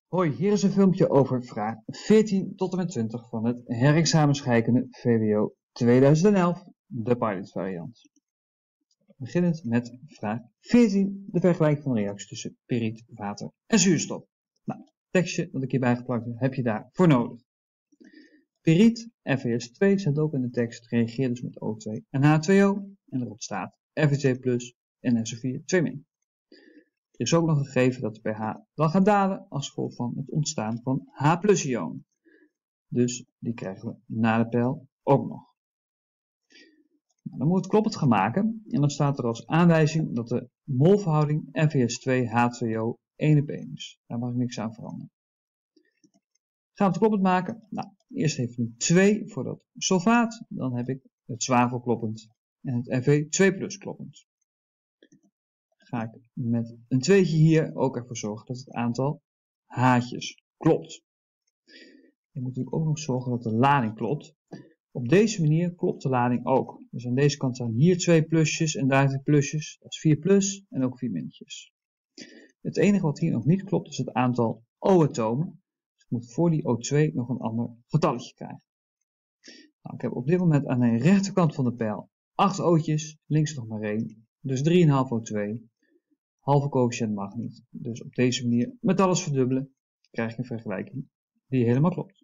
Hoi, hier is een filmpje over vraag 14 tot en met 20 van het herexamenscheikunde VWO 2011, de pilotvariant. Beginnend met vraag 14, de vergelijking van de reactie tussen periet, water en zuurstof. Nou, het tekstje dat ik hierbij geplakt heb, heb je daarvoor nodig. Periet, FeS2 staat ook in de tekst, reageert dus met O2 en H2O en erop staat Fe2+ en SO4 2-. Er is ook nog gegeven dat de pH dan gaat dalen als gevolg van het ontstaan van H+-ionen. Dus die krijgen we na de pijl ook nog. Nou, dan moet het kloppend gaan maken en dan staat er als aanwijzing dat de molverhouding FeS2H2O 1:1 is. Daar mag ik niks aan veranderen. Gaan we het kloppend maken? Nou, eerst even een 2 voor dat sulfaat. Dan heb ik het zwavel kloppend en het Fe2+ kloppend. Ga ik met een 2'tje hier ook ervoor zorgen dat het aantal haartjes klopt. Je moet natuurlijk ook nog zorgen dat de lading klopt. Op deze manier klopt de lading ook. Dus aan deze kant staan hier 2 plusjes en daar 2 plusjes. Dat is 4 plus en ook 4 minnetjes. Het enige wat hier nog niet klopt is het aantal O-atomen. Dus ik moet voor die O2 nog een ander getalletje krijgen. Nou, ik heb op dit moment aan de rechterkant van de pijl 8 O'tjes, links nog maar 1. Dus 3,5 O2. Halve coëfficiënt mag niet. Dus op deze manier met alles verdubbelen krijg je een vergelijking die helemaal klopt.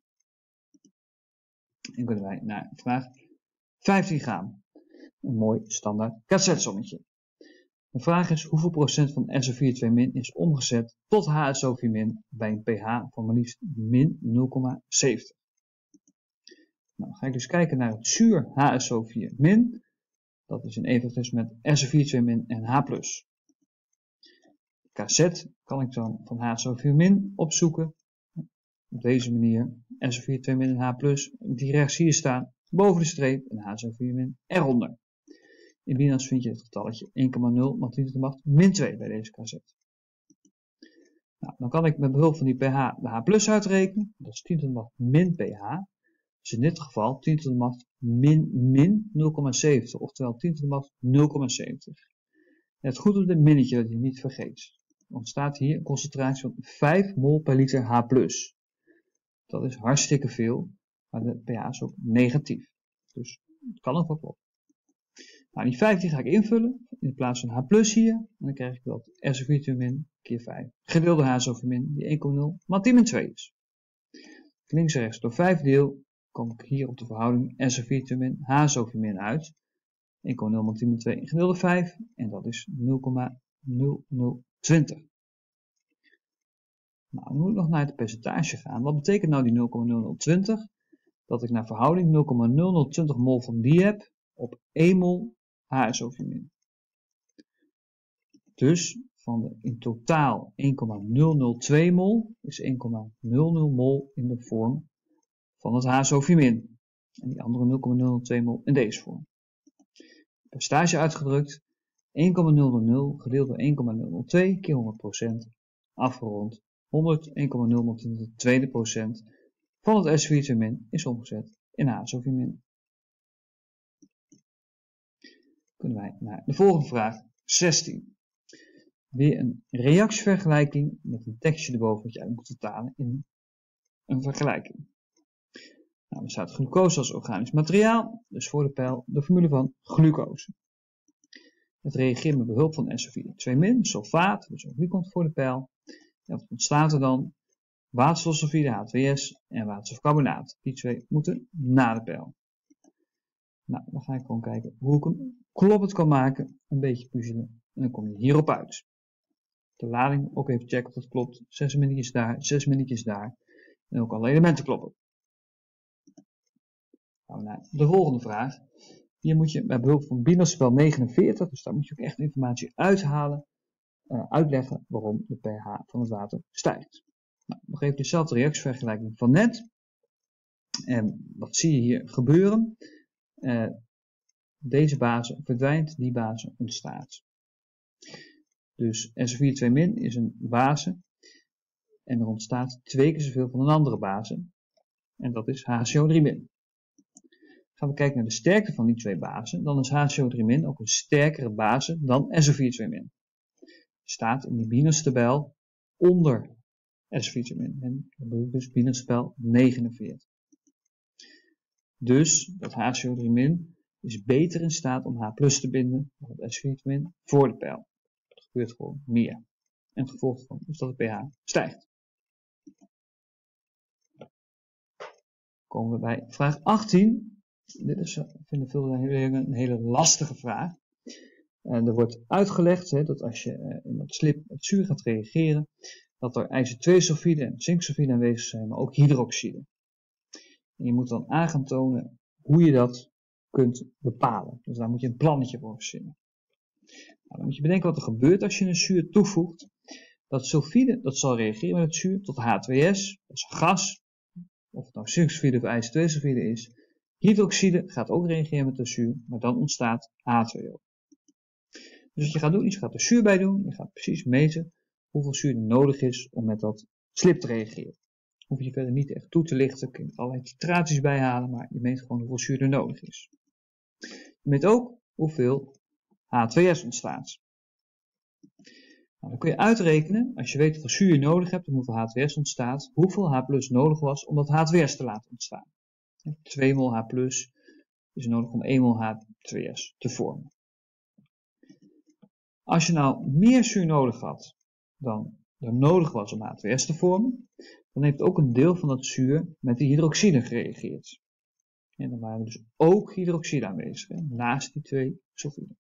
En kunnen wij naar vraag 15 gaan. Een mooi standaard KZ-sommetje. De vraag is hoeveel procent van SO4 is omgezet tot HSO4 bij een pH van maar liefst min 0,70. Nou, dan ga ik dus kijken naar het zuur HSO4-. Dat is in evenwicht met SO4 en H+. KZ kan ik dan van HSO4- opzoeken. Op deze manier SO4 en H+, die rechts hier staan, boven de streep en HSO4- eronder. In Binance vind je het getalletje 1,0 maal 10 tot de macht min 2 bij deze KZ. Nou, dan kan ik met behulp van die pH de H+ uitrekenen. Dat is 10 tot de macht min pH. Dus in dit geval 10 tot de macht min 0,70, oftewel 10 tot de macht 0,70. Let goed op dit minnetje dat je niet vergeet. Er ontstaat hier een concentratie van 5 mol per liter H+. Dat is hartstikke veel, maar de pH is ook negatief. Dus het kan ook wel kloppen. Nou, die 5 die ga ik invullen in plaats van H+ hier. En dan krijg ik dat SO4 keer 5 gedeelde HSO4 die 1,0 maal 10 min 2 is. Links en rechts door 5 deel kom ik hier op de verhouding SO4 HSO4 uit. 1,0 maal 10 min 2 gedeelde 5 en dat is 0,0020. Nou, dan moet ik nog naar het percentage gaan. Wat betekent nou die 0,0020? Dat ik naar verhouding 0,0020 mol van die heb op 1 mol HSO4-. Dus van de in totaal 1,002 mol is 1,00 mol in de vorm van het HSO4-. En die andere 0,002 mol in deze vorm. Percentage uitgedrukt 1,000 gedeeld door 1,002 keer 100%, afgerond 100, 1,0 maal 10 tot de tweede procent van het SO4 is omgezet in HSO4-. Kunnen wij naar de volgende vraag 16. Weer een reactievergelijking met een tekstje erboven wat je uit moet vertalen in een vergelijking. Nou, er staat glucose als organisch materiaal, dus voor de pijl de formule van glucose. Het reageert met behulp van SO4 sulfaat, dus ook die komt voor de pijl. En wat ontstaat er dan? Waterstofsulfide H2S en waterstofcarbonaat. Die twee moeten na de pijl. Nou, dan ga ik gewoon kijken hoe ik hem kloppend kan maken. Een beetje puzzelen en dan kom je hierop uit. De lading ook even checken of dat klopt. 6 minnetjes daar, 6 minnetjes daar. En ook alle elementen kloppen. Gaan we naar de volgende vraag. Hier moet je bij behulp van Binance-spel 49, dus daar moet je ook echt informatie uithalen, uitleggen waarom de pH van het water stijgt. Nou, nog even dezelfde reactievergelijking van net. En wat zie je hier gebeuren? Deze base verdwijnt, die base ontstaat. Dus SO4 is een base en er ontstaat 2 keer zoveel van een andere base. En dat is HCO3-. Gaan we kijken naar de sterkte van die twee basen, dan is HCO3- ook een sterkere base dan SO4 staat in die Binance-tabel onder S-vitamine. En dan bedoel ik dus binnen het spel 49. Dus dat HCO3- is beter in staat om H+ te binden dan het S-vitamine voor de pijl. Dat gebeurt gewoon meer. En het gevolg ervan is dat de pH stijgt. Komen we bij vraag 18. Dit is, vinden veel een hele lastige vraag. Er wordt uitgelegd dat als je in dat slip met zuur gaat reageren, dat er ijzer-2-sulfide en zinksulfide aanwezig zijn, maar ook hydroxide. En je moet dan aan gaan tonen hoe je dat kunt bepalen. Dus daar moet je een plannetje voor verzinnen. Nou, dan moet je bedenken wat er gebeurt als je een zuur toevoegt. Dat sulfide dat zal reageren met het zuur tot H2S, dat is een gas. Of het nou zinksulfide of ijzer-2-sulfide is. Hydroxide gaat ook reageren met de zuur, maar dan ontstaat H2O. Dus wat je gaat doen, is je gaat er zuur bij doen. Je gaat precies meten hoeveel zuur er nodig is om met dat slip te reageren. Hoef je verder niet echt toe te lichten. Je kunt allerlei titraties bijhalen, maar je meet gewoon hoeveel zuur er nodig is. Je meet ook hoeveel H2S ontstaat. Nou, dan kun je uitrekenen, als je weet hoeveel zuur je nodig hebt en hoeveel H2S ontstaat, hoeveel H+ nodig was om dat H2S te laten ontstaan. 2 mol H+ is nodig om 1 mol H2S te vormen. Als je nou meer zuur nodig had dan er nodig was om H2S te vormen, dan heeft ook een deel van dat zuur met die hydroxide gereageerd. En dan waren dus ook hydroxide aanwezig, naast die 2 sulfiden.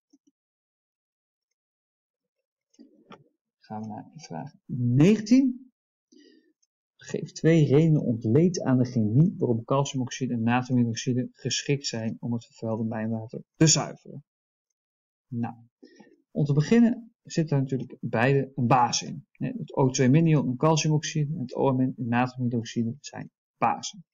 Gaan we naar vraag 19. Geef 2 redenen ontleed aan de chemie waarom calciumoxide en natriumhydroxide geschikt zijn om het vervuilde mijnwater te zuiveren. Nou, om te beginnen zit er natuurlijk beide een basis in. Het O2- en calciumoxide en het OH- en natriumhydroxide zijn basen.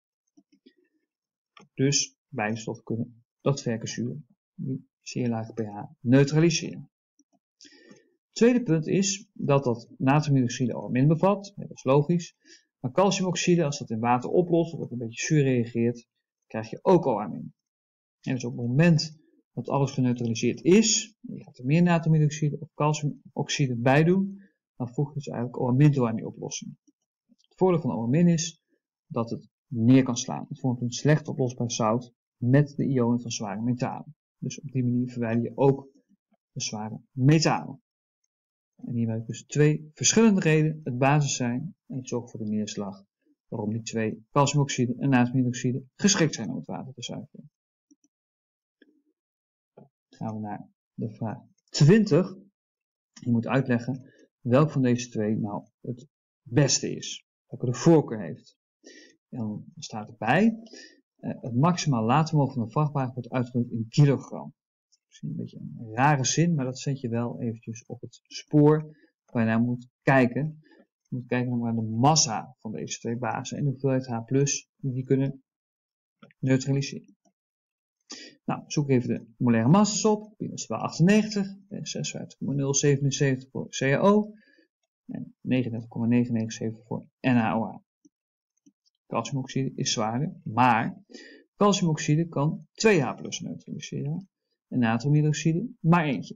Dus beide stoffen kunnen dat sterke zuur, die zeer lage pH, neutraliseren. Tweede punt is dat natriumhydroxide OH- bevat, dat is logisch. Maar calciumoxide, als dat in water oplost of dat een beetje zuur reageert, krijg je ook OH-. En dus op het moment dat alles geneutraliseerd is, en je gaat er meer natriumhydroxide of calciumoxide bij doen, dan voeg je dus eigenlijk OH- toe aan die oplossing. Het voordeel van OH- is dat het neer kan slaan. Het vormt een slecht oplosbaar zout met de ionen van zware metalen. Dus op die manier verwijder je ook de zware metalen. En hierbij heb ik dus 2 verschillende redenen het basis zijn en het zorgt voor de neerslag waarom die 2 calciumoxide en natriumhydroxide geschikt zijn om het water te zuiveren. Dan gaan we naar de vraag 20. Je moet uitleggen welk van deze 2 nou het beste is, welke de voorkeur heeft. En dan staat erbij, het maximaal laadvermogen van een vrachtwagen wordt uitgedrukt in kilogram. Misschien een beetje een rare zin, maar dat zet je wel eventjes op het spoor waar je naar moet kijken. Je moet kijken naar de massa van deze 2 basen en de hoeveelheid H+ die kunnen neutraliseren. Nou, zoek even de molaire massa's op. Binnen is wel 98, 56,077 voor CaO en 39,997 voor NaOH. Calciumoxide is zwaarder, maar calciumoxide kan 2 H+ neutraliseren en natriumhydroxide maar eentje.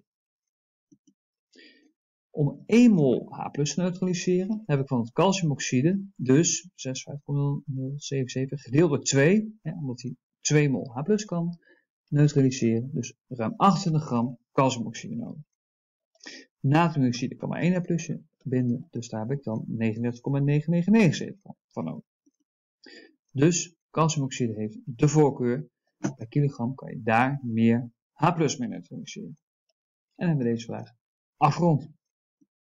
Om 1 mol H+ te neutraliseren heb ik van het calciumoxide dus 56,077 gedeeld door 2, omdat hij 2 mol H+ kan neutraliseren, dus ruim 28 gram calciumoxide nodig. Natriumhydroxide kan maar 1 H+ binden, dus daar heb ik dan 39,997 van nodig. Dus calciumoxide heeft de voorkeur. Per kilogram kan je daar meer H+ mee neutraliseren. En dan hebben we deze vraag afgerond.